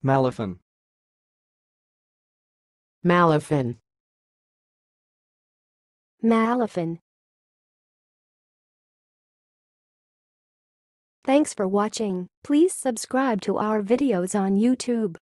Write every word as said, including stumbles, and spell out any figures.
malafan, malafan, malafan. Thanks for watching. Please subscribe to our videos on YouTube.